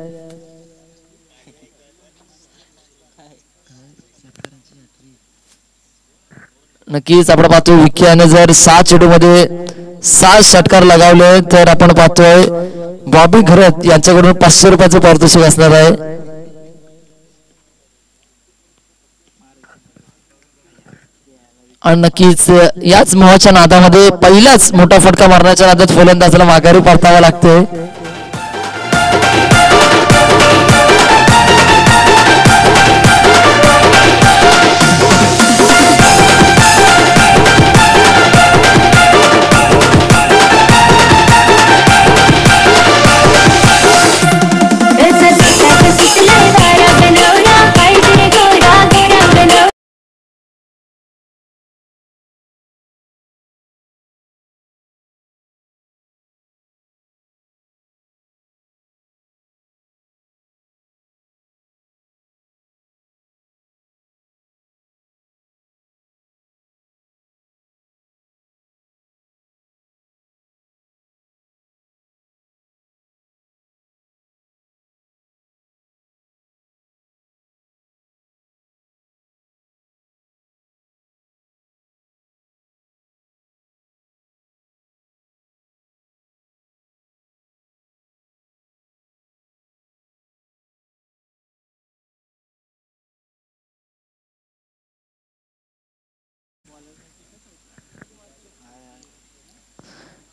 नक्कीच आपण पाहतो विकी याने जर सात चेंडू मध्ये सात षटकार लगावले तर आपण पाहतोय बॉबी घरत यांच्याकडून पाचशे रुपयाचं पारितोषिक असणार आहे. आणि नक्कीच याच मोहाच्या नादामध्ये पहिलाच मोठा फटका मारण्याच्या नादात फलंदाजाला माघारी परतावा लागते.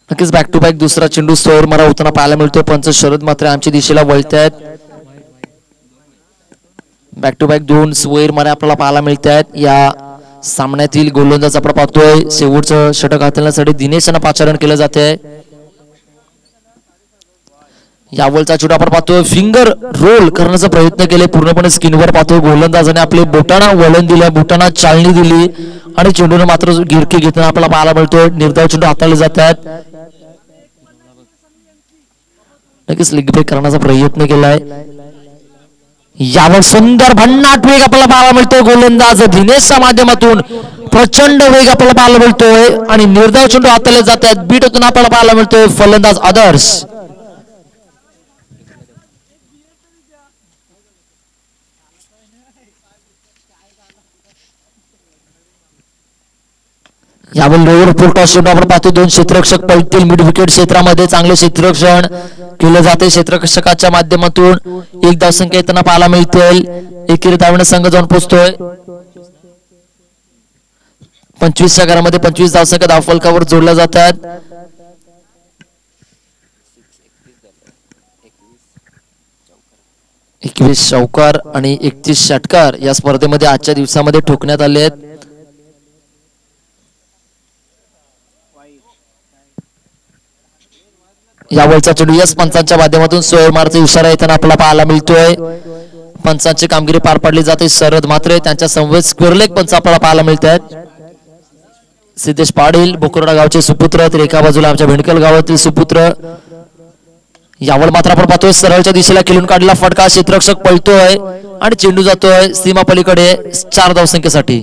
नक्कीच बॅक टू बॅक दुसरा चेंडू सोयर मारा होताना पाहायला मिळतोय. पंच शरद मात्र आमच्या दिशेला वळतायत. बॅक टू बॅक दोन सोयर मारे आपल्याला पाहायला मिळत आहेत या सामन्यातील. गोलंदाज आपण पाहतोय शेवटचं षटक हाताळण्यासाठी दिनेश यांना पाचारण केलं जाते. यावलचा चेंडू आपण पाहतोय फिंगर रोल करण्याचा प्रयत्न केले, पूर्णपणे स्किनवर पाहतोय. गोलंदाजाने आपले बोटांना वळण दिलं, बोटांना चालणी दिली आणि चेंडूने मात्र गिरकी घेताना आपल्याला पाहायला मिळतोय. निर्धाव चेंडू हाताळले जातात. नक्कीच लेग ब्रेक करण्याचा प्रयत्न केलाय. यावर सुंदर भन्नाट वेग आपल्याला पाहायला मिळतोय. गोलंदाज दिनेशच्या माध्यमातून प्रचंड वेग आपल्याला पाहायला मिळतोय आणि निर्धाव चेंडू हाताळले जातात. बीट होताना आपल्याला पाहायला मिळतोय फलंदाज आदर्श. यावर लोअर फुल चेंडू आपण पाहतो. दोन क्षेत्ररक्षक पळतील मिड विकेट क्षेत्रामध्ये. चांगले क्षेत्ररक्षण केलं जाते क्षेत्ररक्षकाच्या माध्यमातून. एक धावसंख्या येताना पाहायला मिळतील. एकेरी धावणे संघ जाऊन पोहोचतोय. पंचवीसच्या घरामध्ये पंचवीस धावसंख्या धावफलकावर जोडल्या जातात. एकवीस चौकार आणि एकतीस षटकार या स्पर्धेमध्ये आजच्या दिवसामध्ये ठोकण्यात आले आहेत. यावरचा चेंडू यस पंचांच्या माध्यमातून सोयर मारचा इशारा येताना आपल्याला पाहायला मिळतोय. पंचांची कामगिरी पार पाडली जाते. शरद म्हात्रे त्यांच्या समवेत स्क्वेअरलेग पंच आपल्याला पाहायला मिळत आहेत. सिद्धेश पाटील बोकरडा गावचे सुपुत्र, तर एका बाजूला आमच्या भिंडकल गावातील सुपुत्र. यावर मात्र आपण पाहतोय सरळच्या दिशेला खेळून काढलेला फटका. क्षेत्ररक्षक पळतोय आणि चेंडू जातोय सीमा पलीकडे चार धावसंख्येसाठी.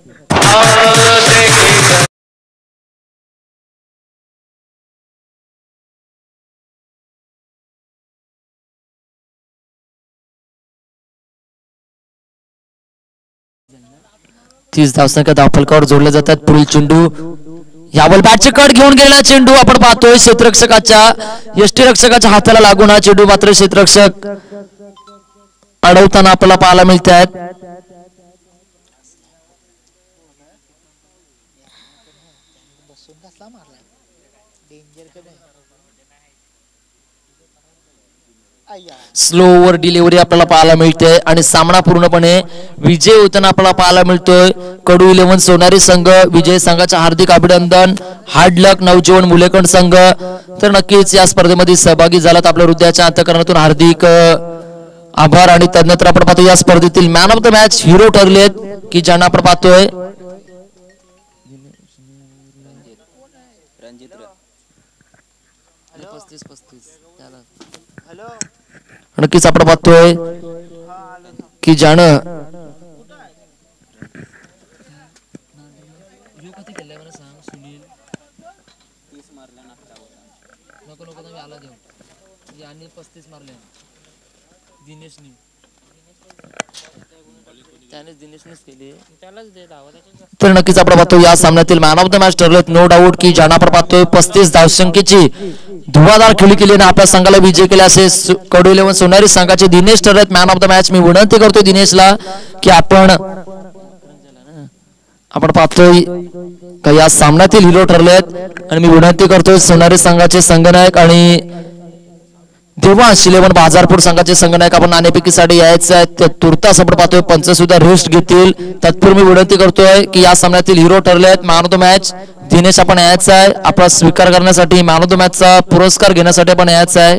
तीस धावसंख्या धावफलकावर जोडल्या जातात. पुढील चेंडू यावर बॅटचे कट घेऊन गेलेला चेंडू आपण पाहतोय क्षेत्ररक्षकाच्या यष्टीरक्षकाच्या हाताला लागून हा चेंडू मात्र क्षेत्ररक्षक अडवताना आपल्याला पाहायला मिळत आहेत. स्लो ओव्हर डिलिव्हरी आपल्याला पाहायला मिळते आणि सामना पूर्णपणे विजय होताना आपल्याला पाहायला मिळतोय. कडू इलेव्हन सोनारी संघ विजय संघाचे हार्दिक अभिनंदन. हार्ड लक नवजीवन मुलेखंड संघ. तर नक्कीच या स्पर्धेमध्ये सहभागी झालात आपल्या हृदयाच्या अंतःकरणातून हार्दिक आभार. आणि त्यानंतर आपण पाहतो या स्पर्धेतील man of the match hero ठरलेत की ज्यांना आपण पाहतोय नक्कीच आपण पाहतोय की ज्यानं तर नक्कीच आपण पाहतो या सामन्यातील मॅन ऑफ द मॅच ठरलेत नो डाऊट की ज्यांना आपण पाहतोय पस्तीस धावसंख्येची धुवाधार खेळी केली आणि आपल्या संघाला विजय केले असे कडू इलेव्हन सोनारी संघाचे दिनेश ठरलेत मॅन ऑफ द मॅच. मी विनंती करतोय दिनेशला की आपण आपण पाहतोय का या सामन्यातील हिरो ठरलेत आणि मी विनंती करतोय सोनारी संघाचे संघनायक आणि देवांश इलेव्हन बाजारपूर संघाचे संघनायक आपण नाणेफेकीसाठी यायचं आहे. तुर्तास आपण पाहतोय पंच सुद्धा रेस्ट घेतील. तत्पूर्वी मी विनंती करतोय की या सामन्यातील हिरो ठरले आहेत man of the match Dinesh आपण यायचं आहे. आपला स्वीकार करण्यासाठी मॅन ऑफ द मॅचचा पुरस्कार घेण्यासाठी आपण यायचं आहे.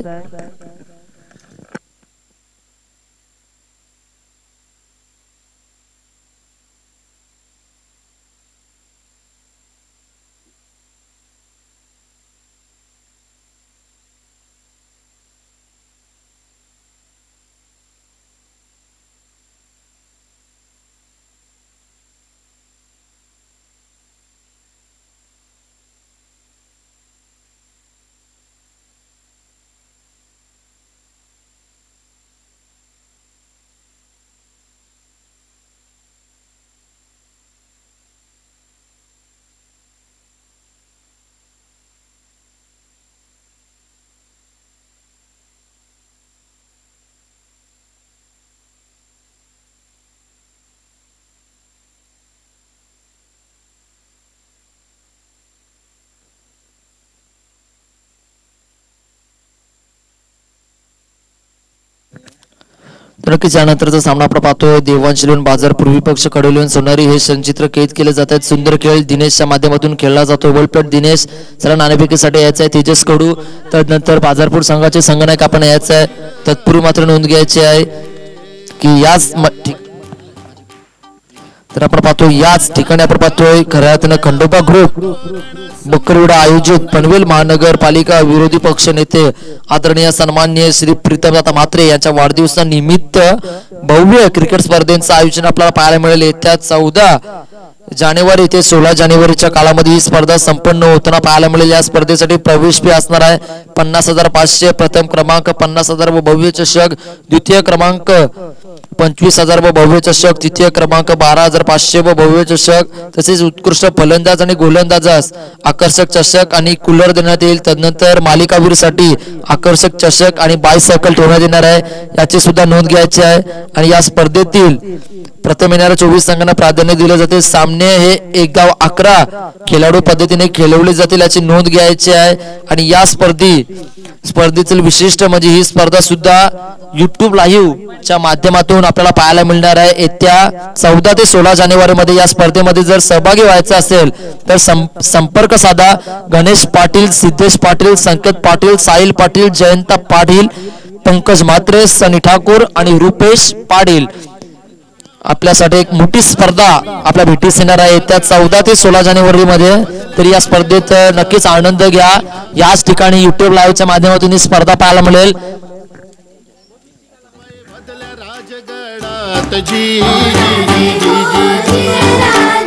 नक्कीच यानंतरचा सामना आपण पाहतोय देवांशलोन बाजार पूर्वी पक्ष कडवलोन सोनारी हे संचित्र कैद केले जात आहेत. सुंदर खेळ दिनेशच्या माध्यमातून खेळला जातो. बॉलप्लेट दिनेश चला नाणेफेकीसाठी यायचा आहे. तेजस कडू तदनंतर बाजारपूर संघाचे संघनायक आपण यायचं आहे. तत्पूर्वी मात्र नोंद घ्यायची आहे की याच तर आपण पाहतो याच ठिकाणी आपण पाहतोय खऱ्या अर्थानं खंडोबा ग्रुप बोकडविरा आयोजित पनवेल महानगरपालिका विरोधी पक्ष नेते आदरणीय सन्माननीय श्री प्रीतमदादा म्हात्रे यांच्या वाढदिवसानिमित्त भव्य क्रिकेट स्पर्धेचं आयोजन आपल्याला पाहायला मिळेल. येत्या चौदा जानेवारी ते सोळा जानेवारीच्या काळामध्ये ही स्पर्धा संपन्न होताना पाहायला मिळेल. या स्पर्धेसाठी प्रवेश फी असणार आहे पन्नास हजार पाचशे. प्रथम क्रमांक पन्नास हजार व भव्य चषक, द्वितीय क्रमांक पंचवीस हजार व भव्य चषक, तृतीय क्रमांक बारा हजार पाचशे व भव्य चषक, तसेच उत्कृष्ट फलंदाज आणि गोलंदाजास आकर्षक चषक आणि कूलर देण्यात येईल. तदनंतर मालिकावीरसाठी आकर्षक चषक आणि बायसायकल ठेवण्यात येणार आहे. याची सुद्धा नोंद घ्यायची आहे. आणि या स्पर्धेतील प्रथम येणाऱ्या चोवीस संघांना प्राधान्य दिले जाते. सामने हे एक गाव अकरा खेळाडू पद्धतीने खेळवले जातील याची नोंद घ्यायची आहे. आणि या स्पर्धी स्पर्धेतील विशिष्ट म्हणजे ही स्पर्धा सुद्धा युट्यूब लाईव्ह च्या माध्यमातून आपल्याला पाहायला मिळणार आहे. येत्या चौदा ते सोळा जानेवारी मध्ये या स्पर्धेमध्ये जर सहभागी व्हायचं असेल तर संपर्क साधा. गणेश पाटील, सिद्धेश पाटील, संकेत पाटील, साहिल पाटील, जयंत पाटील, पंकज म्हात्रे, सनी ठाकूर आणि रुपेश पाटील. आपल्यासाठी एक मोठी स्पर्धा आपल्या भेटीस येणार आहे येत्या चौदा ते सोळा जानेवारी मध्ये. तर या स्पर्धेत नक्कीच आनंद घ्या. याच ठिकाणी युट्यूब लाईव्हच्या माध्यमातून ही स्पर्धा पाहायला मिळेल. राजगडात जी जी जी जी